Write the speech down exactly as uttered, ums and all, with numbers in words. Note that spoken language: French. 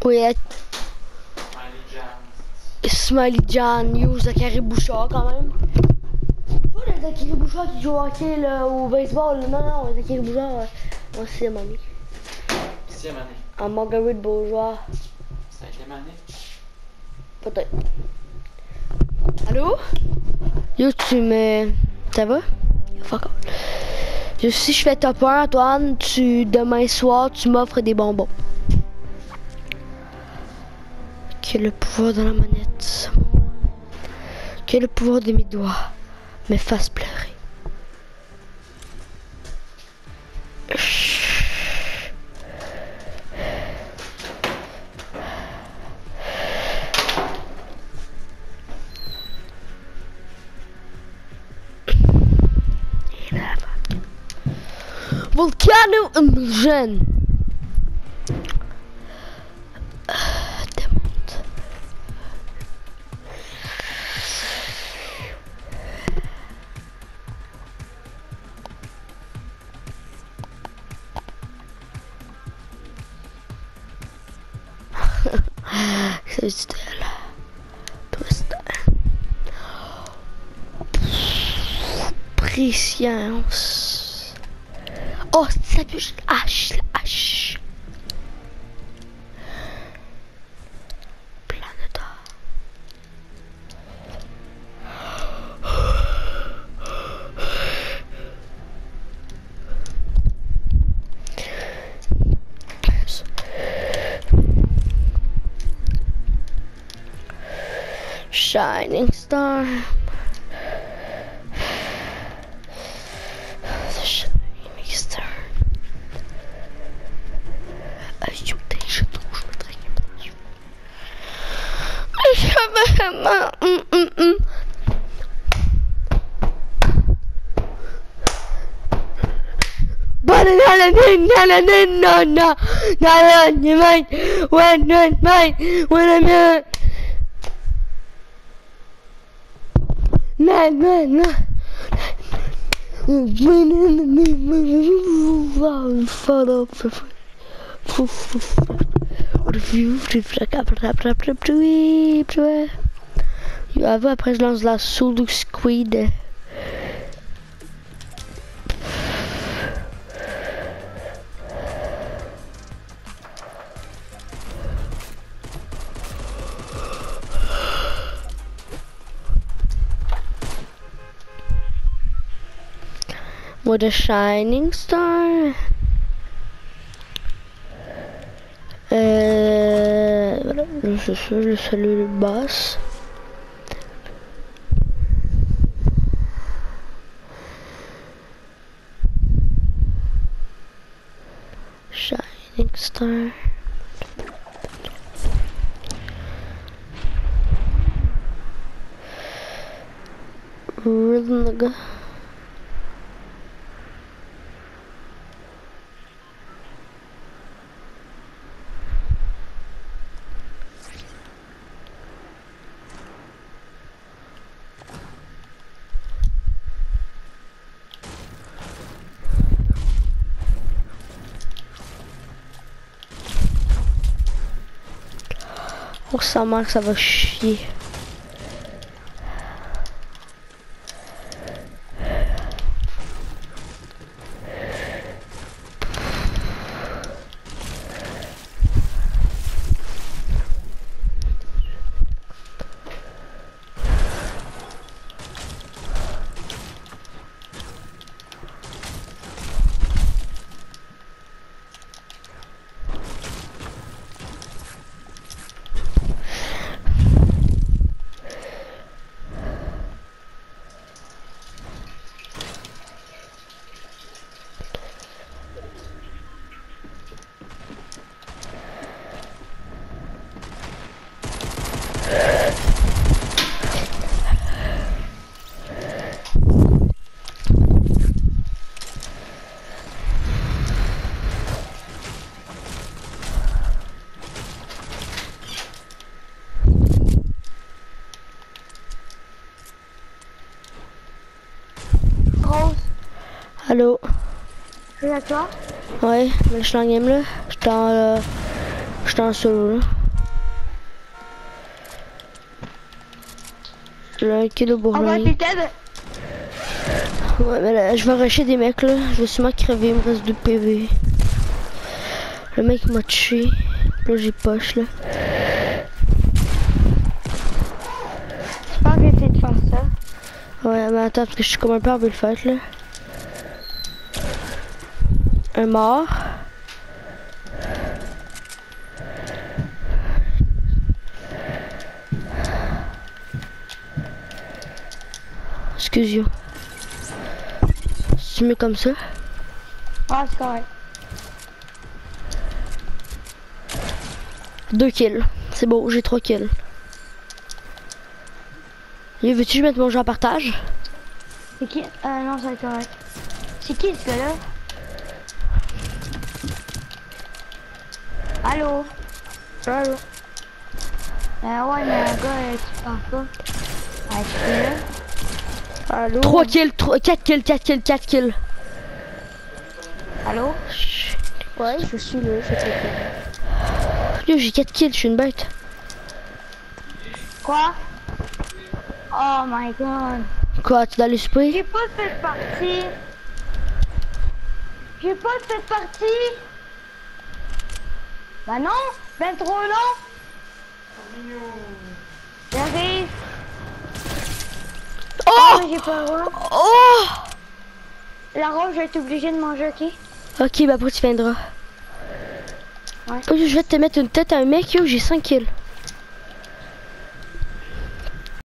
Quoi? Smiley John, yo, Zachary Bouchard quand même. Pas le Zachary Bouchard qui joue au hockey là, au baseball, non, non, Zachary Bouchard euh, en sixième année. Sixième année. En Marguerite Bourgeois. Cinquième année. Peut-être. Allô? Yo, tu me... Ça va? Fuck off. Je, si je fais top un, Antoine, tu, demain soir, tu m'offres des bonbons. Que le pouvoir dans la manette, que le pouvoir de mes doigts me fasse pleurer. Volcano Implosion. Twisted. Twisted. Préscience. Oh, ça touche la hache, la hache. Planétaire. Shining star. The shining star. Ah, je je trouve, je me traîne. Je vais vraiment. Hum, hum, hum. Na na na. Follow. Après je lance la Solo Squid. With a shining star. Euh, voilà, c'est ça, je salue le boss. Shining star. Rhythm nigga. Oh, ça marque, ça va chier. Allô? C'est à toi? Ouais, mais je suis en game là. Je suis en, euh, je suis en solo là. J'ai un kill de On va bourgeois. t'aider. Ouais, mais là, je vais rusher des mecs là. Je vais sûrement crever, il me reste deux P V. Le mec m'a tué. Là, j'ai poche là. Je pense que j'ai essayé de faire ça. Ouais, mais attends, parce que je suis comme un peu en bullfight là. Un mort. Excuse-moi. C'est mieux comme ça. Ah, c'est correct. Deux kills. C'est beau, j'ai trois kills. Et veux-tu que je mette mon jeu en partage? C'est qui? Euh, non, c'est correct. C'est qui ce gars-là? Allô? Allô? Euh, ouais, mais un gars, euh, tu parles pas. Ouais, tu es là? Allô? trois kills, trois, quatre kills, quatre kills, quatre kills. Allô? Ouais, je suis là, je suis Yo, j'ai quatre kills, je suis une bête. Quoi? Oh my god. Quoi, tu dois aller souper? J'ai pas fait de partie. J'ai pas fait de partie. Bah non, ben trop long. J'arrive. Oh! Ah, mais j'ai pas le droit. Oh! La robe, je vais être obligée de manger, ok? Ok, bah après tu viendras. Ouais. Oh, je vais te mettre une tête à un mec, yo, j'ai cinq kills.